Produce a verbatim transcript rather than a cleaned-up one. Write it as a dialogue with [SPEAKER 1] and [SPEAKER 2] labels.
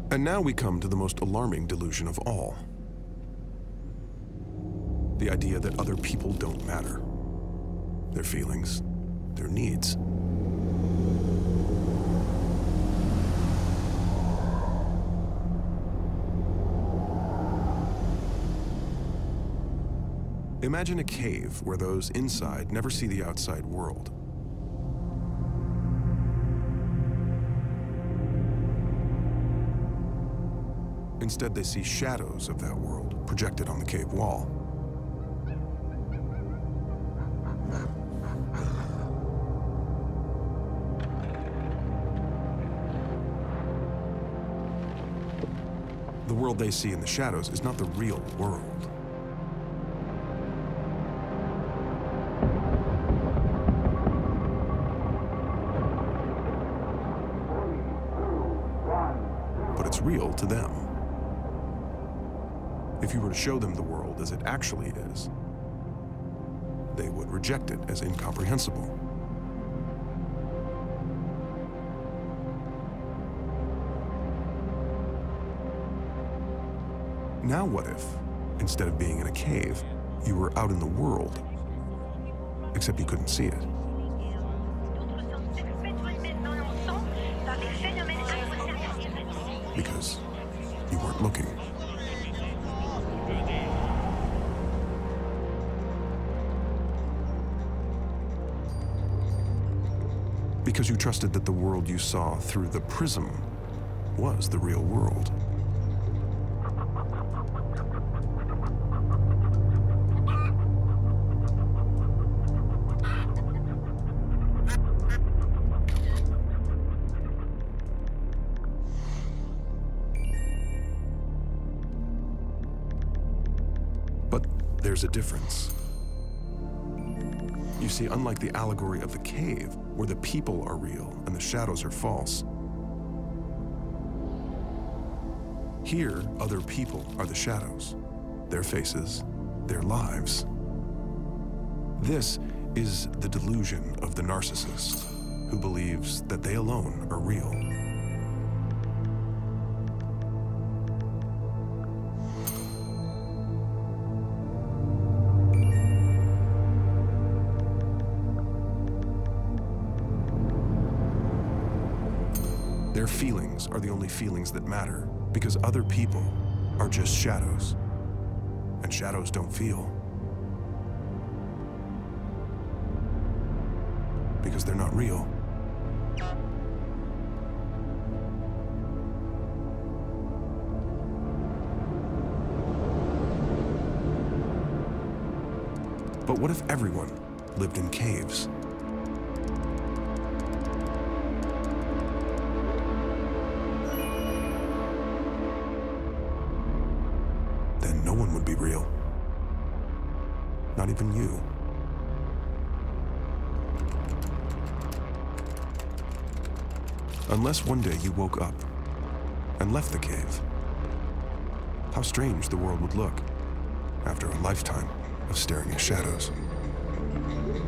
[SPEAKER 1] And now we come to the most alarming delusion of all. The idea that other people don't matter. Their feelings, their needs. Imagine a cave where those inside never see the outside world. Instead, they see shadows of that world projected on the cave wall. The world they see in the shadows is not the real world. But it's real to them. If you were to show them the world as it actually is, they would reject it as incomprehensible. Now what if, instead of being in a cave, you were out in the world, except you couldn't see it? Because you weren't looking. Because you trusted that the world you saw through the prism was the real world. But there's a difference. You see, unlike the allegory of the cave, where the people are real and the shadows are false, here, other people are the shadows, their faces, their lives. This is the delusion of the narcissist, who believes that they alone are real. Their feelings are the only feelings that matter, because other people are just shadows, and shadows don't feel. Because they're not real. But what if everyone lived in caves? Then no one would be real. Not even you. Unless one day you woke up and left the cave. How strange the world would look after a lifetime of staring at shadows.